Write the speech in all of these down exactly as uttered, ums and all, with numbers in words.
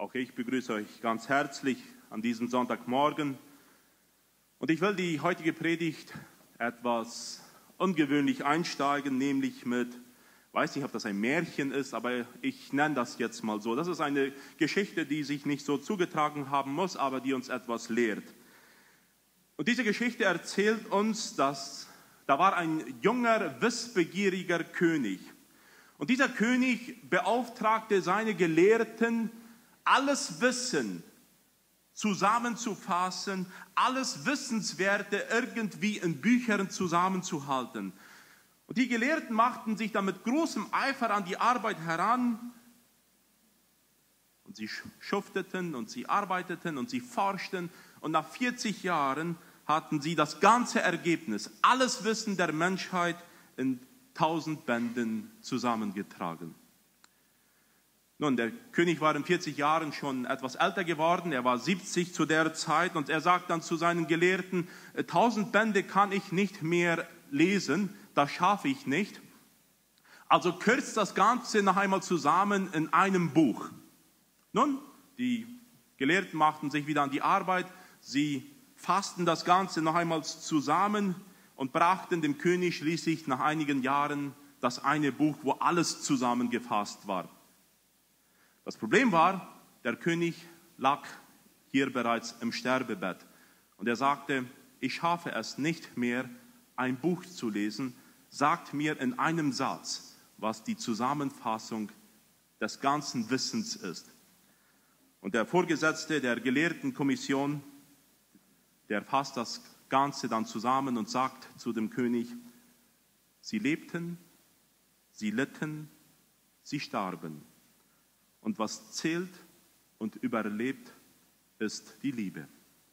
Auch ich begrüße euch ganz herzlich an diesem Sonntagmorgen. Und ich will die heutige Predigt etwas ungewöhnlich einsteigen, nämlich mit, ich weiß nicht, ob das ein Märchen ist, aber ich nenne das jetzt mal so. Das ist eine Geschichte, die sich nicht so zugetragen haben muss, aber die uns etwas lehrt. Und diese Geschichte erzählt uns, dass da war ein junger, wissbegieriger König. Und dieser König beauftragte seine Gelehrten, alles Wissen zusammenzufassen, alles Wissenswerte irgendwie in Büchern zusammenzuhalten. Und die Gelehrten machten sich dann mit großem Eifer an die Arbeit heran. Und sie schufteten und sie arbeiteten und sie forschten. Und nach vierzig Jahren hatten sie das ganze Ergebnis, alles Wissen der Menschheit in tausend Bänden zusammengetragen. Nun, der König war in vierzig Jahren schon etwas älter geworden, er war siebzig zu der Zeit und er sagt dann zu seinen Gelehrten, tausend Bände kann ich nicht mehr lesen, das schaffe ich nicht. Also kürzt das Ganze noch einmal zusammen in einem Buch. Nun, die Gelehrten machten sich wieder an die Arbeit, sie fassten das Ganze noch einmal zusammen und brachten dem König schließlich nach einigen Jahren das eine Buch, wo alles zusammengefasst war. Das Problem war, der König lag hier bereits im Sterbebett und er sagte, ich schaffe es nicht mehr, ein Buch zu lesen, sagt mir in einem Satz, was die Zusammenfassung des ganzen Wissens ist. Und der Vorgesetzte der Gelehrtenkommission, der fasst das Ganze dann zusammen und sagt zu dem König, sie lebten, sie litten, sie starben. Und was zählt und überlebt, ist die Liebe.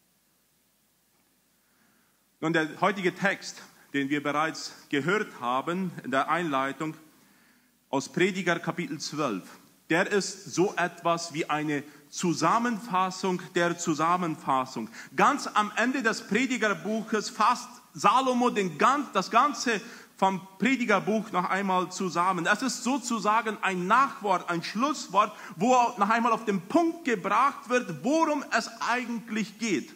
Nun, der heutige Text, den wir bereits gehört haben in der Einleitung aus Prediger Kapitel zwölf, der ist so etwas wie eine Zusammenfassung der Zusammenfassung. Ganz am Ende des Predigerbuches fasst Salomo den, das ganze vom Predigerbuch noch einmal zusammen. Es ist sozusagen ein Nachwort, ein Schlusswort, wo noch einmal auf den Punkt gebracht wird, worum es eigentlich geht.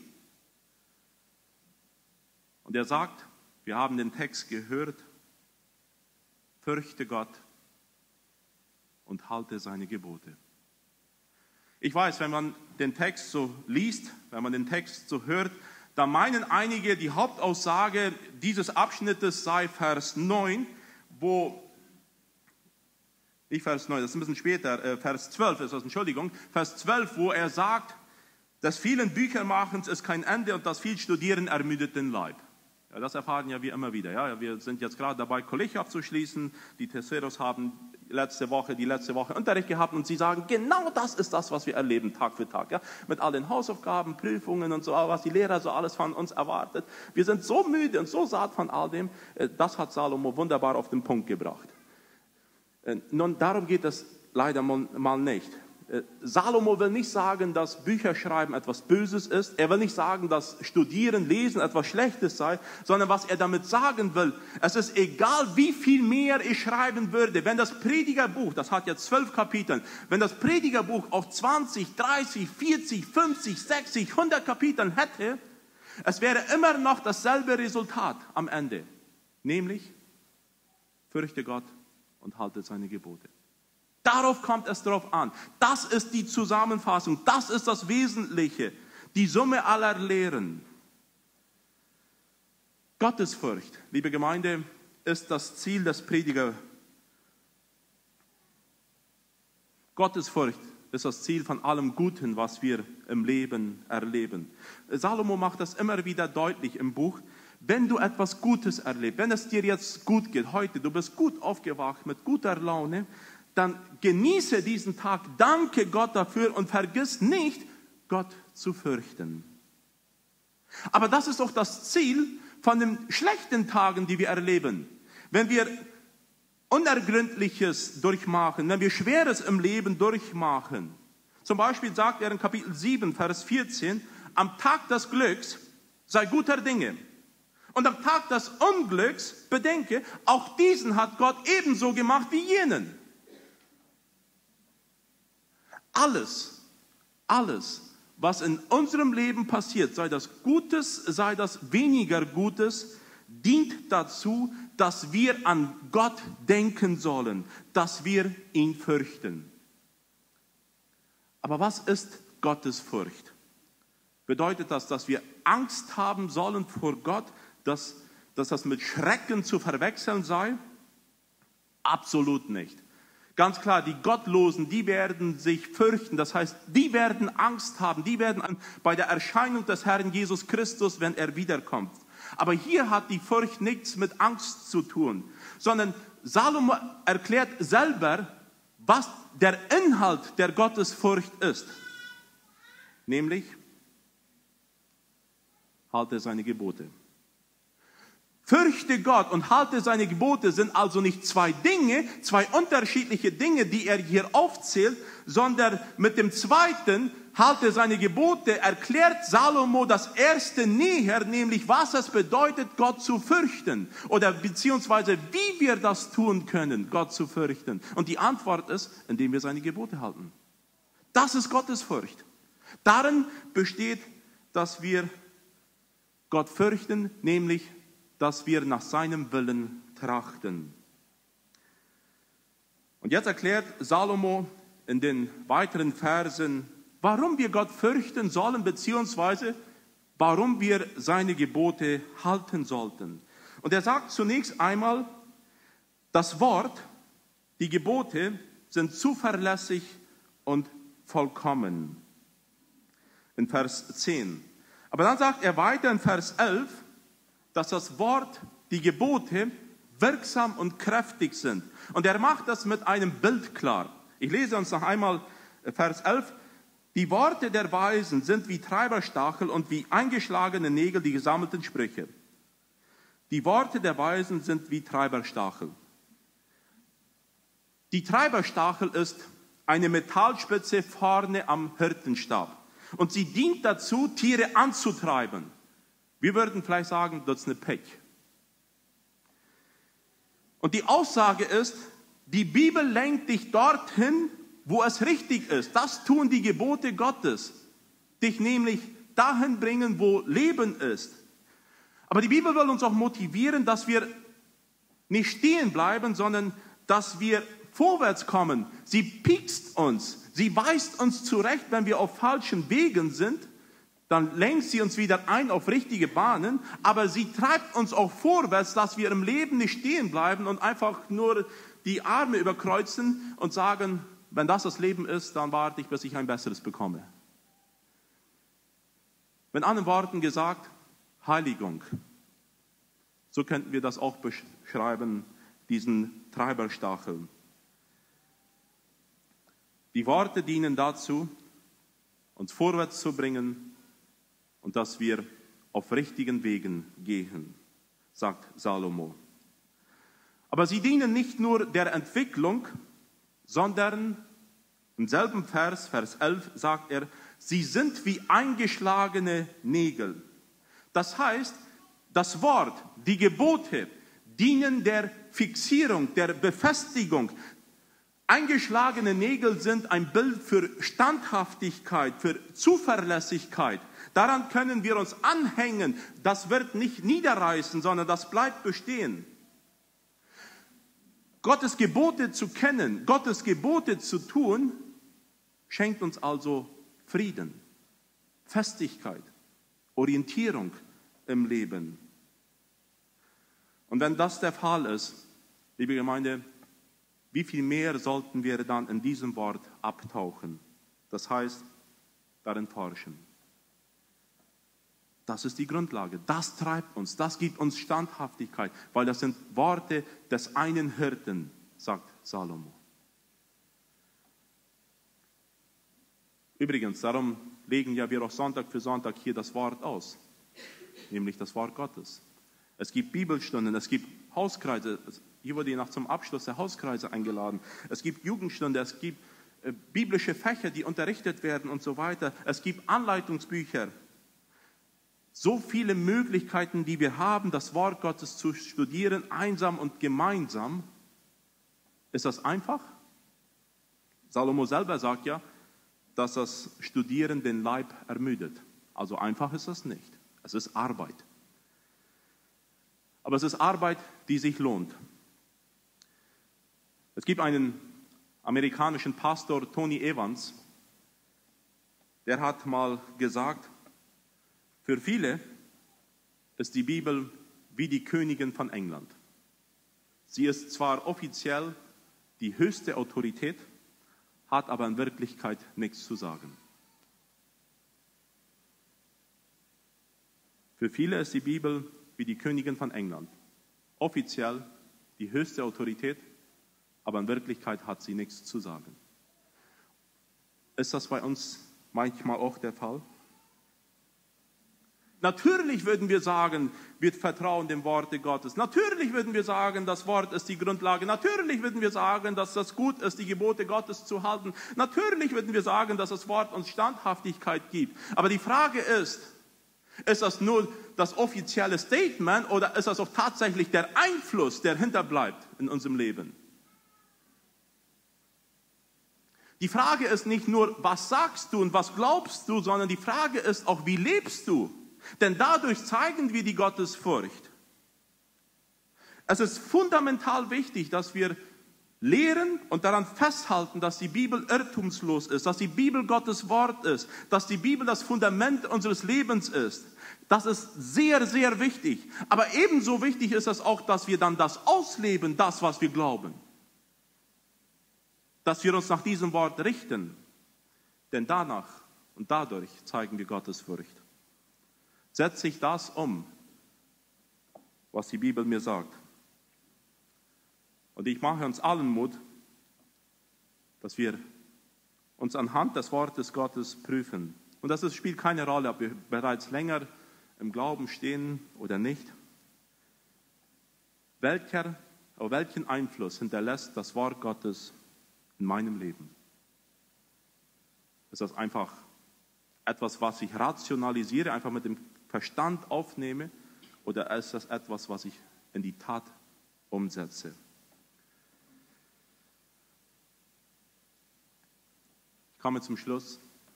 Und er sagt, wir haben den Text gehört, fürchte Gott und halte seine Gebote. Ich weiß, wenn man den Text so liest, wenn man den Text so hört, da meinen einige, die Hauptaussage dieses Abschnittes sei Vers neun, wo, nicht Vers neun, das ist ein bisschen später, äh, Vers zwölf ist das, Entschuldigung, Vers zwölf, wo er sagt, des vielen Büchermachens ist kein Ende und das viel Studieren ermüdet den Leib. Ja, das erfahren ja wir immer wieder. Ja, wir sind jetzt gerade dabei, Kolleg abzuschließen. Die Tesseros haben letzte Woche, die letzte Woche Unterricht gehabt und sie sagen, genau das ist das, was wir erleben, Tag für Tag. Ja? Mit all den Hausaufgaben, Prüfungen und so, was die Lehrer so alles von uns erwartet. Wir sind so müde und so satt von all dem. Das hat Salomo wunderbar auf den Punkt gebracht. Nun, darum geht es leider mal nicht. Salomo will nicht sagen, dass Bücherschreiben etwas Böses ist. Er will nicht sagen, dass Studieren, Lesen etwas Schlechtes sei, sondern was er damit sagen will, es ist egal, wie viel mehr ich schreiben würde. Wenn das Predigerbuch, das hat ja zwölf Kapitel, wenn das Predigerbuch auf zwanzig, dreißig, vierzig, fünfzig, sechzig, hundert Kapiteln hätte, es wäre immer noch dasselbe Resultat am Ende. Nämlich, fürchte Gott und halte seine Gebote. Darauf kommt es drauf an. Das ist die Zusammenfassung. Das ist das Wesentliche. Die Summe aller Lehren. Gottesfurcht, liebe Gemeinde, ist das Ziel des Predigers. Gottesfurcht ist das Ziel von allem Guten, was wir im Leben erleben. Salomo macht das immer wieder deutlich im Buch. Wenn du etwas Gutes erlebst, wenn es dir jetzt gut geht, heute, du bist gut aufgewacht, mit guter Laune, dann genieße diesen Tag, danke Gott dafür und vergiss nicht, Gott zu fürchten. Aber das ist auch das Ziel von den schlechten Tagen, die wir erleben. Wenn wir Unergründliches durchmachen, wenn wir Schweres im Leben durchmachen. Zum Beispiel sagt er in Kapitel sieben, Vers vierzehn, am Tag des Glücks sei guter Dinge. Und am Tag des Unglücks bedenke, auch diesen hat Gott ebenso gemacht wie jenen. Alles, alles, was in unserem Leben passiert, sei das Gutes, sei das weniger Gutes, dient dazu, dass wir an Gott denken sollen, dass wir ihn fürchten. Aber was ist Gottesfurcht? Bedeutet das, dass wir Angst haben sollen vor Gott, dass, dass das mit Schrecken zu verwechseln sei? Absolut nicht. Ganz klar, die Gottlosen, die werden sich fürchten, das heißt, die werden Angst haben, die werden bei der Erscheinung des Herrn Jesus Christus, wenn er wiederkommt. Aber hier hat die Furcht nichts mit Angst zu tun, sondern Salomo erklärt selber, was der Inhalt der Gottesfurcht ist. Nämlich, halte seine Gebote. Fürchte Gott und halte seine Gebote sind also nicht zwei Dinge, zwei unterschiedliche Dinge, die er hier aufzählt, sondern mit dem zweiten, halte seine Gebote, erklärt Salomo das erste näher, nämlich was es bedeutet, Gott zu fürchten oder beziehungsweise wie wir das tun können, Gott zu fürchten. Und die Antwort ist, indem wir seine Gebote halten. Das ist Gottesfurcht. Darin besteht, dass wir Gott fürchten, nämlich dass wir nach seinem Willen trachten. Und jetzt erklärt Salomo in den weiteren Versen, warum wir Gott fürchten sollen, beziehungsweise warum wir seine Gebote halten sollten. Und er sagt zunächst einmal, das Wort, die Gebote sind zuverlässig und vollkommen. In Vers zehn. Aber dann sagt er weiter in Vers elf, dass das Wort, die Gebote, wirksam und kräftig sind. Und er macht das mit einem Bild klar. Ich lese uns noch einmal Vers elf. Die Worte der Weisen sind wie Treiberstachel und wie eingeschlagene Nägel, die gesammelten Sprüche. Die Worte der Weisen sind wie Treiberstachel. Die Treiberstachel ist eine Metallspitze vorne am Hirtenstab. Und sie dient dazu, Tiere anzutreiben. Wir würden vielleicht sagen, das ist eine Pech. Und die Aussage ist, die Bibel lenkt dich dorthin, wo es richtig ist. Das tun die Gebote Gottes. Dich nämlich dahin bringen, wo Leben ist. Aber die Bibel will uns auch motivieren, dass wir nicht stehen bleiben, sondern dass wir vorwärts kommen. Sie piekst uns. Sie weist uns zurecht, wenn wir auf falschen Wegen sind. Dann lenkt sie uns wieder ein auf richtige Bahnen, aber sie treibt uns auch vorwärts, dass wir im Leben nicht stehen bleiben und einfach nur die Arme überkreuzen und sagen, wenn das das Leben ist, dann warte ich, bis ich ein besseres bekomme. Mit anderen Worten gesagt, Heiligung. So könnten wir das auch beschreiben, diesen Treiberstachel. Die Worte dienen dazu, uns vorwärts zu bringen, und dass wir auf richtigen Wegen gehen, sagt Salomo. Aber sie dienen nicht nur der Entwicklung, sondern im selben Vers, Vers elf, sagt er, sie sind wie eingeschlagene Nägel. Das heißt, das Wort, die Gebote, dienen der Fixierung, der Befestigung. Eingeschlagene Nägel sind ein Bild für Standhaftigkeit, für Zuverlässigkeit. Daran können wir uns anhängen. Das wird nicht niederreißen, sondern das bleibt bestehen. Gottes Gebote zu kennen, Gottes Gebote zu tun, schenkt uns also Frieden, Festigkeit, Orientierung im Leben. Und wenn das der Fall ist, liebe Gemeinde, wie viel mehr sollten wir dann in diesem Wort abtauchen? Das heißt, darin forschen. Das ist die Grundlage. Das treibt uns. Das gibt uns Standhaftigkeit, weil das sind Worte des einen Hirten, sagt Salomo. Übrigens, darum legen ja wir auch Sonntag für Sonntag hier das Wort aus, nämlich das Wort Gottes. Es gibt Bibelstunden, es gibt Hauskreise. Hier wurde ich noch zum Abschluss der Hauskreise eingeladen. Es gibt Jugendstunde, es gibt äh, biblische Fächer, die unterrichtet werden und so weiter. Es gibt Anleitungsbücher. So viele Möglichkeiten, die wir haben, das Wort Gottes zu studieren, einsam und gemeinsam. Ist das einfach? Salomo selber sagt ja, dass das Studieren den Leib ermüdet. Also einfach ist das nicht. Es ist Arbeit. Aber es ist Arbeit, die sich lohnt. Es gibt einen amerikanischen Pastor, Tony Evans, der hat mal gesagt, für viele ist die Bibel wie die Königin von England. Sie ist zwar offiziell die höchste Autorität, hat aber in Wirklichkeit nichts zu sagen. Für viele ist die Bibel wie die Königin von England. Offiziell die höchste Autorität, aber in Wirklichkeit hat sie nichts zu sagen. Ist das bei uns manchmal auch der Fall? Natürlich würden wir sagen, wir vertrauen dem Worte Gottes. Natürlich würden wir sagen, das Wort ist die Grundlage. Natürlich würden wir sagen, dass das gut ist, die Gebote Gottes zu halten. Natürlich würden wir sagen, dass das Wort uns Standhaftigkeit gibt. Aber die Frage ist, ist das nur das offizielle Statement oder ist das auch tatsächlich der Einfluss, der hinterbleibt in unserem Leben? Die Frage ist nicht nur, was sagst du und was glaubst du, sondern die Frage ist auch, wie lebst du? Denn dadurch zeigen wir die Gottesfurcht. Es ist fundamental wichtig, dass wir lehren und daran festhalten, dass die Bibel irrtumslos ist, dass die Bibel Gottes Wort ist, dass die Bibel das Fundament unseres Lebens ist. Das ist sehr, sehr wichtig. Aber ebenso wichtig ist es auch, dass wir dann das ausleben, das, was wir glauben. Dass wir uns nach diesem Wort richten. Denn danach und dadurch zeigen wir Gottesfurcht. Setze ich das um, was die Bibel mir sagt. Und ich mache uns allen Mut, dass wir uns anhand des Wortes Gottes prüfen. Und das ist, spielt keine Rolle, ob wir bereits länger im Glauben stehen oder nicht. Welcher, oder welchen Einfluss hinterlässt das Wort Gottes in meinem Leben? Ist das einfach etwas, was ich rationalisiere, einfach mit dem Verstand aufnehme, oder ist das etwas, was ich in die Tat umsetze? Ich komme zum Schluss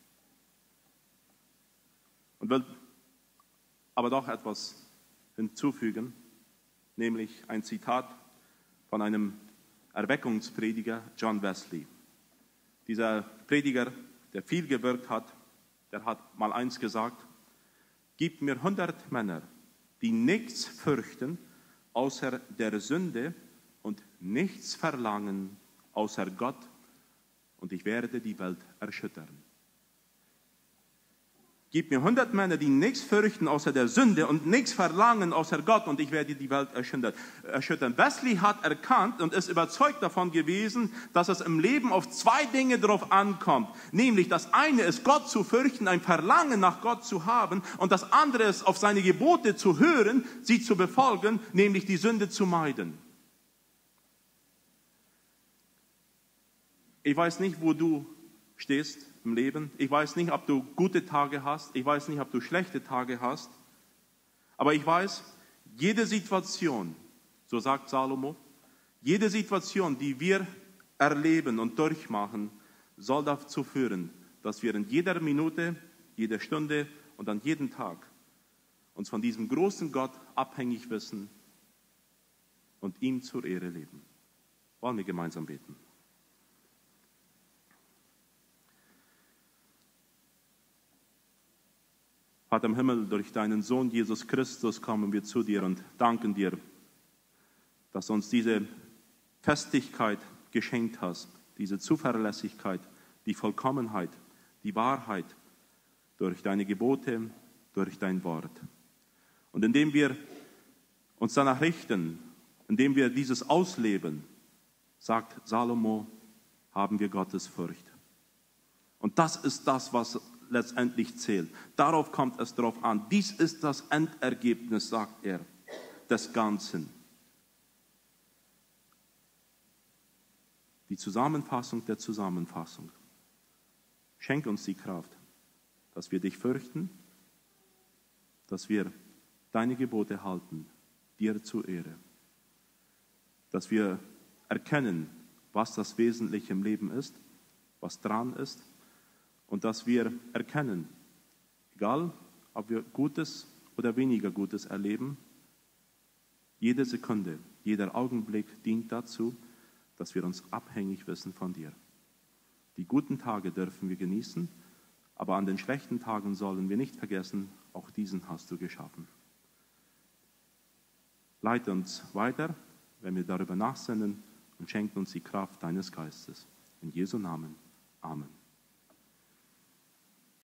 und will aber doch etwas hinzufügen, nämlich ein Zitat von einem Erweckungsprediger, John Wesley. Dieser Prediger, der viel gewirkt hat, der hat mal eins gesagt: Gib mir hundert Männer, die nichts fürchten außer der Sünde und nichts verlangen außer Gott, und ich werde die Welt erschüttern. Gib mir hundert Männer, die nichts fürchten außer der Sünde und nichts verlangen außer Gott, und ich werde die Welt erschüttern. Wesley hat erkannt und ist überzeugt davon gewesen, dass es im Leben auf zwei Dinge drauf ankommt. Nämlich das eine ist, Gott zu fürchten, ein Verlangen nach Gott zu haben, und das andere ist, auf seine Gebote zu hören, sie zu befolgen, nämlich die Sünde zu meiden. Ich weiß nicht, wo du stehst im Leben. Ich weiß nicht, ob du gute Tage hast. Ich weiß nicht, ob du schlechte Tage hast. Aber ich weiß, jede Situation, so sagt Salomo, jede Situation, die wir erleben und durchmachen, soll dazu führen, dass wir in jeder Minute, jeder Stunde und an jedem Tag uns von diesem großen Gott abhängig wissen und ihm zur Ehre leben. Wollen wir gemeinsam beten? Vater im Himmel, durch deinen Sohn Jesus Christus kommen wir zu dir und danken dir, dass du uns diese Festigkeit geschenkt hast, diese Zuverlässigkeit, die Vollkommenheit, die Wahrheit durch deine Gebote, durch dein Wort. Und indem wir uns danach richten, indem wir dieses ausleben, sagt Salomo, haben wir Gottes Furcht. Und das ist das, was letztendlich zählt. Darauf kommt es drauf an. Dies ist das Endergebnis, sagt er, des Ganzen. Die Zusammenfassung der Zusammenfassung. Schenk uns die Kraft, dass wir dich fürchten, dass wir deine Gebote halten, dir zur Ehre. Dass wir erkennen, was das Wesentliche im Leben ist, was dran ist, und dass wir erkennen, egal ob wir Gutes oder weniger Gutes erleben, jede Sekunde, jeder Augenblick dient dazu, dass wir uns abhängig wissen von dir. Die guten Tage dürfen wir genießen, aber an den schlechten Tagen sollen wir nicht vergessen, auch diesen hast du geschaffen. Leite uns weiter, wenn wir darüber nachsinnen, und schenke uns die Kraft deines Geistes. In Jesu Namen. Amen.